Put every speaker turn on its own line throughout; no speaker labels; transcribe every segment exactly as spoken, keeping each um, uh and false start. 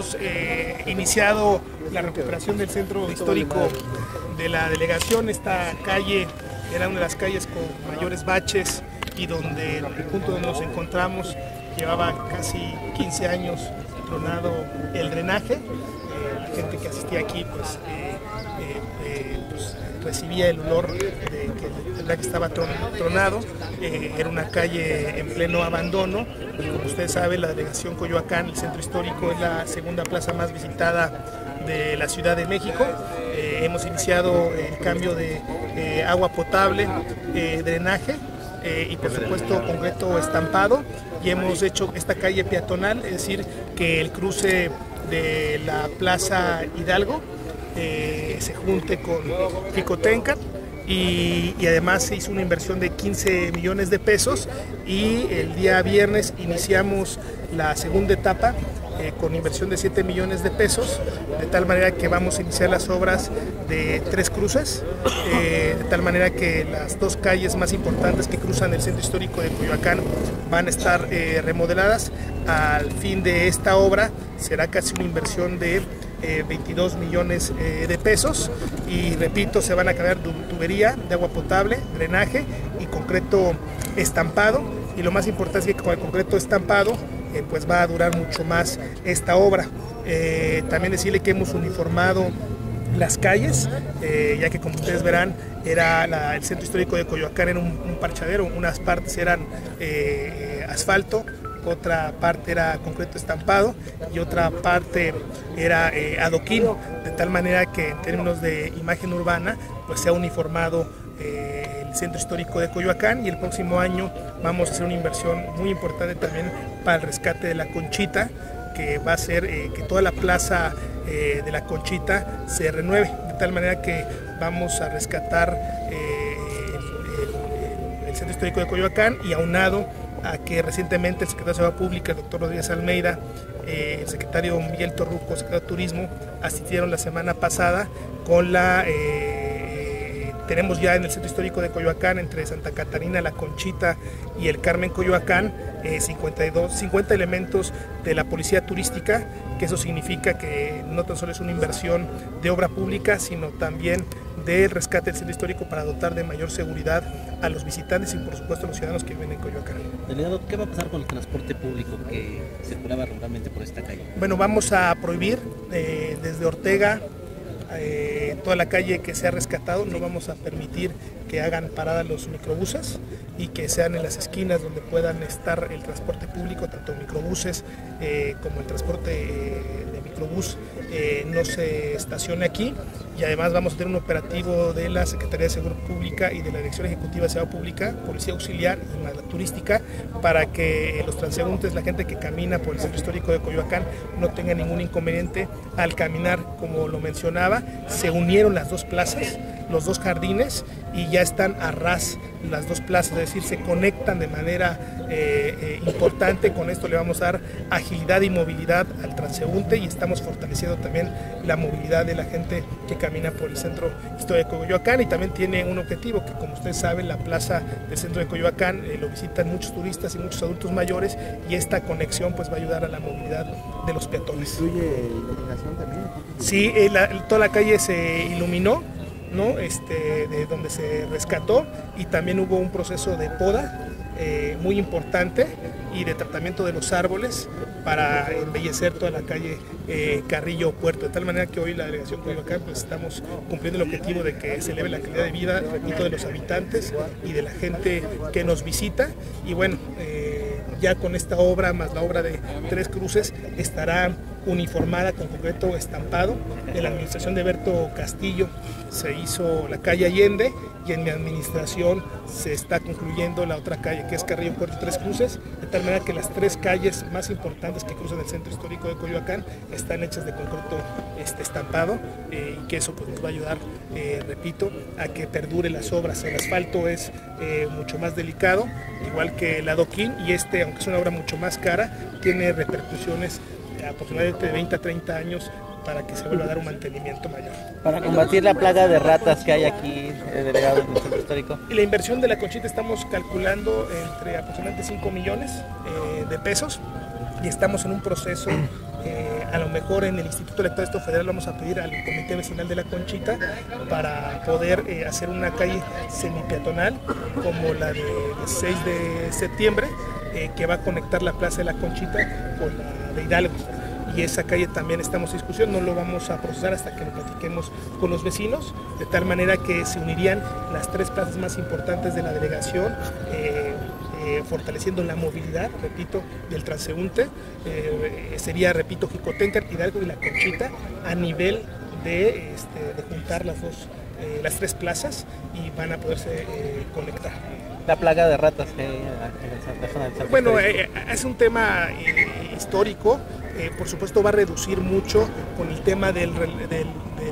hemos eh, iniciado la recuperación del centro histórico de la delegación. Esta calle era una de las calles con mayores baches y donde el punto donde nos encontramos llevaba casi quince años tronado el drenaje. Eh, la gente que asistía aquí pues, eh, eh, eh, pues recibía el olor de que el drenaje estaba tronado. Eh, era una calle en pleno abandono y, como ustedes saben, la delegación Coyoacán, el centro histórico, es la segunda plaza más visitada de la Ciudad de México. Eh, hemos iniciado el cambio de eh, agua potable, eh, drenaje eh, y por supuesto concreto estampado, y hemos hecho esta calle peatonal, es decir, que el cruce de la Plaza Hidalgo eh, se junte con Xicoténcatl. Y, y además se hizo una inversión de quince millones de pesos y el día viernes iniciamos la segunda etapa eh, con inversión de siete millones de pesos, de tal manera que vamos a iniciar las obras de tres cruces, eh, de tal manera que las dos calles más importantes que cruzan el centro histórico de Coyoacán van a estar eh, remodeladas. Al fin de esta obra será casi una inversión de Eh, veintidós millones eh, de pesos y, repito, se van a cambiar tubería de agua potable, drenaje y concreto estampado, y lo más importante es que con el concreto estampado eh, pues va a durar mucho más esta obra. Eh, también decirle que hemos uniformado las calles, eh, ya que, como ustedes verán, era la, el centro histórico de Coyoacán era un, un parchadero. Unas partes eran eh, asfalto, otra parte era concreto estampado y otra parte era eh, adoquín, de tal manera que en términos de imagen urbana pues se ha uniformado eh, el centro histórico de Coyoacán, y el próximo año vamos a hacer una inversión muy importante también para el rescate de la Conchita, que va a hacer eh, que toda la plaza eh, de la Conchita se renueve, de tal manera que vamos a rescatar eh, el, el, el centro histórico de Coyoacán, y aunado a que recientemente el secretario de Seguridad Pública, el doctor Rodríguez Almeida, eh, el secretario Miguel Torruco, secretario de Turismo, asistieron la semana pasada con la... Eh, tenemos ya en el centro histórico de Coyoacán, entre Santa Catarina, La Conchita y el Carmen Coyoacán, eh, cincuenta y dos, cincuenta elementos de la policía turística, que eso significa que no tan solo es una inversión de obra pública, sino también del rescate del centro histórico para dotar de mayor seguridad a los visitantes y, por supuesto, a los ciudadanos que viven en Coyoacán.
Delegado, ¿qué va a pasar con el transporte público que circulaba regularmente por esta calle?
Bueno, vamos a prohibir eh, desde Ortega eh, toda la calle que se ha rescatado. No vamos a permitir que hagan parada los microbuses y que sean en las esquinas donde puedan estar el transporte público, tanto microbuses eh, como el transporte eh, de microbús eh, no se estacione aquí. Y además vamos a tener un operativo de la Secretaría de Seguridad Pública y de la Dirección Ejecutiva de Seguridad Pública, Policía Auxiliar y la Turística, para que los transeúntes, la gente que camina por el centro histórico de Coyoacán, no tenga ningún inconveniente al caminar. Como lo mencionaba, se unieron las dos plazas, los dos jardines, y ya están a ras las dos plazas, es decir, se conectan de manera eh, eh, importante. Con esto le vamos a dar agilidad y movilidad al transeúnte, y estamos fortaleciendo también la movilidad de la gente que camina por el centro histórico de Coyoacán. Y también tiene un objetivo, que, como ustedes saben, la plaza del centro de Coyoacán eh, lo visitan muchos turistas y muchos adultos mayores, y esta conexión pues va a ayudar a la movilidad de los peatones.
¿Incluye iluminación también?
Sí, eh, la, toda la calle se iluminó, ¿no? Este, de donde se rescató, y también hubo un proceso de poda eh, muy importante y de tratamiento de los árboles para embellecer toda la calle eh, Carrillo Puerto, de tal manera que hoy la delegación Coyoacán pues estamos cumpliendo el objetivo de que se eleve la calidad de vida, repito, de los habitantes y de la gente que nos visita. Y bueno, eh, ya con esta obra más la obra de Tres Cruces estará uniformada con concreto estampado. En la administración de Berto Castillo se hizo la calle Allende, y en mi administración se está concluyendo la otra calle, que es Carrillo Puerto Tres Cruces, de tal manera que las tres calles más importantes que cruzan el centro histórico de Coyoacán están hechas de concreto este, estampado, eh, y que eso pues, nos va a ayudar, eh, repito, a que perdure las obras. El asfalto es eh, mucho más delicado, igual que el adoquín, y este, aunque es una obra mucho más cara, tiene repercusiones aproximadamente de veinte a treinta años para que se vuelva a dar un mantenimiento mayor.
Para combatir la plaga de ratas que hay aquí, eh, delegado, en el centro histórico.
Y la inversión de la Conchita estamos calculando entre aproximadamente cinco millones eh, de pesos, y estamos en un proceso Eh, a lo mejor en el Instituto Electoral Federal vamos a pedir al Comité Vecinal de la Conchita para poder eh, hacer una calle semipeatonal como la de seis de septiembre, eh, que va a conectar la Plaza de la Conchita con la de Hidalgo. Y esa calle también estamos en discusión, no lo vamos a procesar hasta que lo platiquemos con los vecinos, de tal manera que se unirían las tres plazas más importantes de la delegación, eh, eh, fortaleciendo la movilidad, repito, del transeúnte. Eh, sería, repito, Jicotenca, Hidalgo y la Conchita, a nivel de, este, de juntar las dos, eh, las tres plazas, y van a poderse eh, conectar.
La plaga de ratas que hay en la zona del centro.
Bueno, eh, es un tema eh, histórico. Eh, por supuesto va a reducir mucho con el tema del, del, del,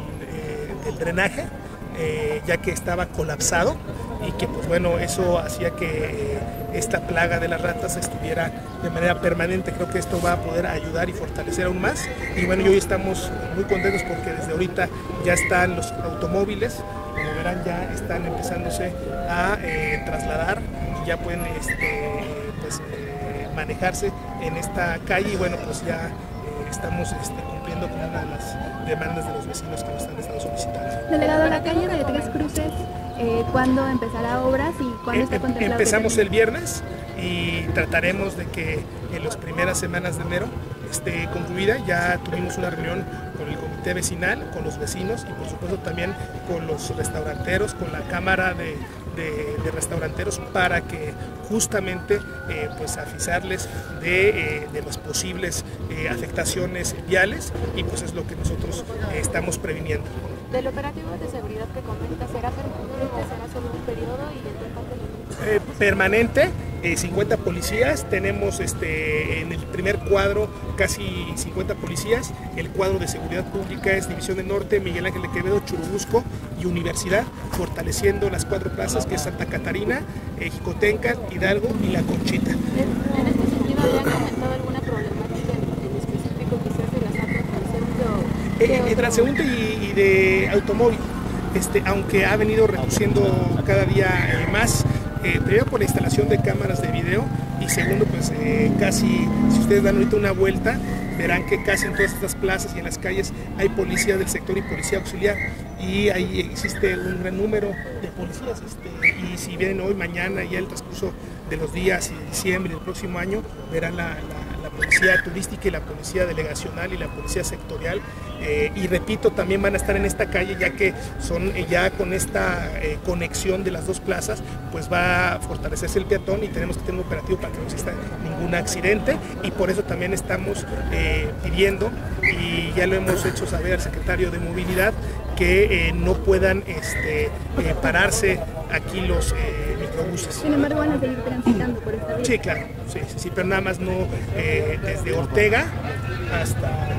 eh, del drenaje, eh, ya que estaba colapsado, y que pues bueno, eso hacía que eh, esta plaga de las ratas estuviera de manera permanente. Creo que esto va a poder ayudar y fortalecer aún más, y bueno, y hoy estamos muy contentos porque desde ahorita ya están los automóviles, como verán, ya están empezándose a eh, trasladar, y ya pueden este, pues, eh, manejarse en esta calle, y bueno, pues ya eh, estamos este, cumpliendo con una de las demandas de los vecinos que nos han estado solicitando.
Delegado, la calle de Tres Cruces, eh, ¿cuándo empezará obras y cuándo está contemplado?
Empezamos el viernes y trataremos de que en las primeras semanas de enero esté concluida. Ya tuvimos una reunión con el comité vecinal, con los vecinos y por supuesto también con los restauranteros, con la cámara de, de, de restauranteros, para que justamente eh, pues avisarles de, eh, de las posibles eh, afectaciones viales, y pues es lo que nosotros eh, estamos previniendo.
Del operativo de seguridad que comenta, ¿será permanente, será solo un periodo y en total de...
Eh, permanente, eh, cincuenta policías, tenemos este, en el primer cuadro casi cincuenta policías, el cuadro de seguridad pública es División del Norte, Miguel Ángel de Quevedo, Churubusco y Universidad, fortaleciendo las cuatro plazas que es Santa Catarina, eh, Jicotenca, Hidalgo y la Conchita.
En este sentido, ¿habían comentado alguna problemática en, en específico quizás de las armas transeúnte o...?
Eh, de transeúnte y, y de automóvil, este, aunque ha venido reduciendo cada día eh, más, eh, primero por la instalación de cámaras de video, y segundo pues eh, casi, si ustedes dan ahorita una vuelta, verán que casi en todas estas plazas y en las calles hay policía del sector y policía auxiliar, y ahí existe un gran número de policías, este, y si vienen hoy, mañana y el transcurso de los días y diciembre del próximo año, verán la, la, la policía turística y la policía delegacional y la policía sectorial, eh, y repito, también van a estar en esta calle, ya que son eh, ya con esta eh, conexión de las dos plazas, pues va a fortalecerse el peatón y tenemos que tener un operativo para que no exista ningún accidente, y por eso también estamos eh, pidiendo, y ya lo hemos hecho saber al secretario de Movilidad, que eh, no puedan este, eh, pararse aquí los eh, microbuses.
Sin embargo, van a seguir transitando por esta vía.
Sí, claro, sí, sí, sí, pero nada más no eh, desde Ortega hasta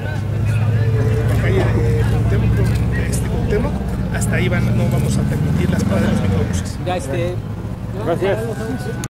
la calle de Cuauhtémoc, este, Cuauhtémoc, hasta ahí van, no vamos a permitir las paradas de los microbuses.
Ya este...
Gracias.